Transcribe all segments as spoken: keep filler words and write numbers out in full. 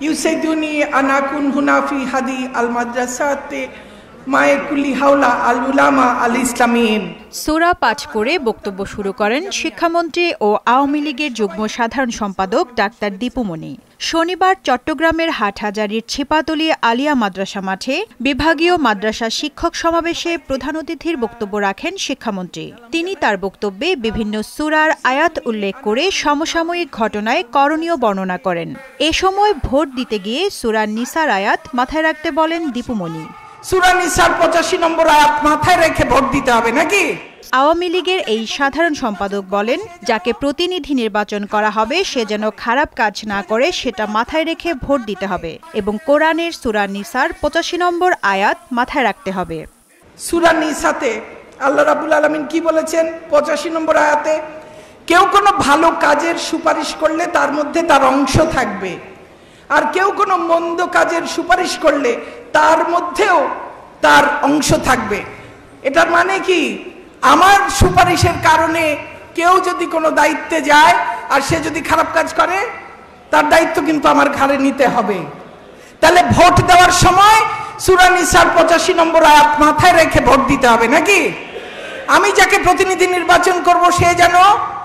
ইউসাইদুনি আনাকুন হুনাফি হাদি আল মাদ্রাসাতে মায়ে কুল্লি হাওলা আল উলামা আল ইসলামিন। সূরা পাঠ করে বক্তব্য শুরু করেন শিক্ষামন্ত্রী ও আওয়ামী লীগের যুগ্ম সাধারণ সম্পাদক ডাক্তার দীপু মনি। শনিবার চট্টগ্রামের হাটহাজারীর ছিপাতলী আলিয়া মাদ্রাসা মাঠে বিভাগীয় মাদ্রাসা শিক্ষক সমাবেশে প্রধান অতিথির বক্তব্য রাখেন শিক্ষামন্ত্রী। তিনি তার বক্তব্যে বিভিন্ন সূরার আয়াত উল্লেখ করে সমসাময়িক ঘটনায় করণীয় বর্ণনা করেন। এ সময় ভোট দিতে গিয়ে সূরা নিসার আয়াত মাথায় রাখতে বলেন দীপু মনি। সূরা নিসার পঁচাশি নম্বর আয়াত মাথায় রেখে ভোট দিতে হবে নাকি? আওয়ামী লীগের এই সাধারণ সম্পাদক বলেন, যাকে প্রতিনিধি নির্বাচন করা হবে সে যেন খারাপ কাজ না করে সেটা মাথায় রেখে ভোট দিতে হবে এবং কোরআনের সূরা নিসার পঁচাশি নম্বর আয়াত মাথায় রাখতে হবে। সূরা নিসাতে আল্লাহ রাব্বুল আলামিন কি বলেছেন? পঁচাশি নম্বর আয়াতে, কেউ কোনো ভালো কাজের সুপারিশ করলে তার মধ্যে তার অংশ থাকবে, আর কেউ কোনো মন্দ কাজের সুপারিশ করলে তার মধ্যেও তার অংশ থাকবে। এটার মানে কি? আমার সুপারিশের কারণে কেউ যদি কোনো দায়িত্বে যায় আর সে যদি খারাপ কাজ করে তার দায়িত্ব কিন্তু আমার ঘাড়ে নিতে হবে। তাহলে ভোট দেওয়ার সময় সূরা নিসার পঁচাশি নম্বর আয়াত মাথায় রেখে ভোট দিতে হবে নাকি? আমি যাকে প্রতিনিধি নির্বাচন করব সে যেন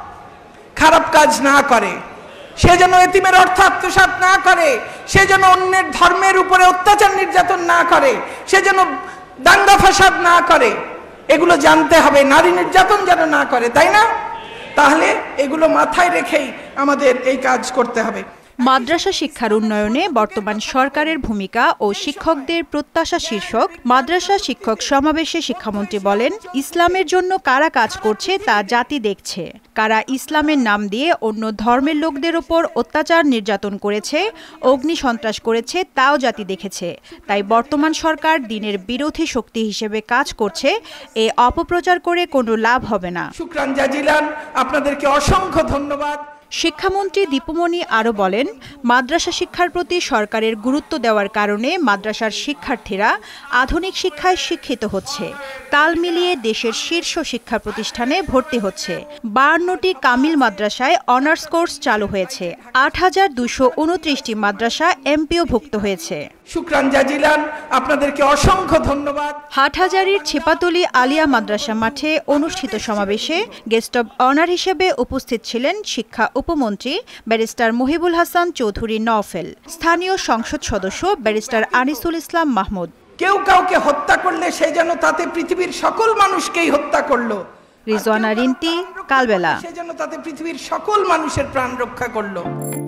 খারাপ কাজ না করে, সে যেন এতিমের অর্থ আত্মসাৎ না করে, সে যেন অন্যের ধর্মের উপরে অত্যাচার নির্যাতন না করে, সে যেন দাঙ্গা ফাসাদ না করে, এগুলো জানতে হবে। নারী নির্যাতন যেন না করে, তাই না? তাহলে এগুলো মাথায় রেখেই আমাদের এই কাজ করতে হবে। মাদ্রাসা শিক্ষার উন্নয়নে বর্তমান সরকারের ভূমিকা ও শিক্ষকদের প্রত্যাশা শীর্ষক মাদ্রাসা শিক্ষক সমাবেশে শিক্ষামন্ত্রী বলেন, ইসলামের জন্য কারা কাজ করছে তা জাতি দেখছে। কারা ইসলামের নাম দিয়ে অন্য ধর্মের লোকদের ওপর অত্যাচার নির্যাতন করেছে, অগ্নি সন্ত্রাস করেছে তাও জাতি দেখেছে। তাই বর্তমান সরকার দ্বীনের বিরোধী শক্তি হিসেবে কাজ করছে। এ অপপ্রচার করে কোনো লাভ হবে না। শুকরান জাজিলান, আপনাদেরকে অসংখ্য ধন্যবাদ। শিক্ষামন্ত্রী দীপু মনি আরও বলেন, মাদ্রাসা শিক্ষার প্রতি সরকারের গুরুত্ব দেওয়ার কারণে মাদ্রাসার শিক্ষার্থীরা আধুনিক শিক্ষায় শিক্ষিত হচ্ছে। তাল মিলিয়ে দেশের শীর্ষ শিক্ষা প্রতিষ্ঠানে ভর্তি হচ্ছে। বায়ান্নটি কামিল মাদ্রাসায় অনার্স কোর্স চালু হয়েছে। আট হাজার দুশো উনত্রিশটি মাদ্রাসা এমপিওভুক্ত হয়েছে। শুকরান জাজিলান, আপনাদেরকে অসংখ্য ধন্যবাদ। হাটহাজারীর ছিপাতলী আলিয়া মাদ্রাসা মাঠে অনুষ্ঠিত সমাবেশে গেস্ট অব অনার হিসেবে উপস্থিত ছিলেন শিক্ষা উপমন্ত্রী ব্যারিস্টার মহিবুল হাসান চৌধুরী নওফেল, স্থানীয় সংসদ সদস্য ব্যারিস্টার আনিসুল ইসলাম মাহমুদ। কেউ কাউকে হত্যা করলে সে যেন তাতে পৃথিবীর সকল মানুষকেই হত্যা করলো। রিজওয়ানা রিন্তি, কালবেলা। সে যেন তাতে পৃথিবীর সকল মানুষের প্রাণ রক্ষা করলো।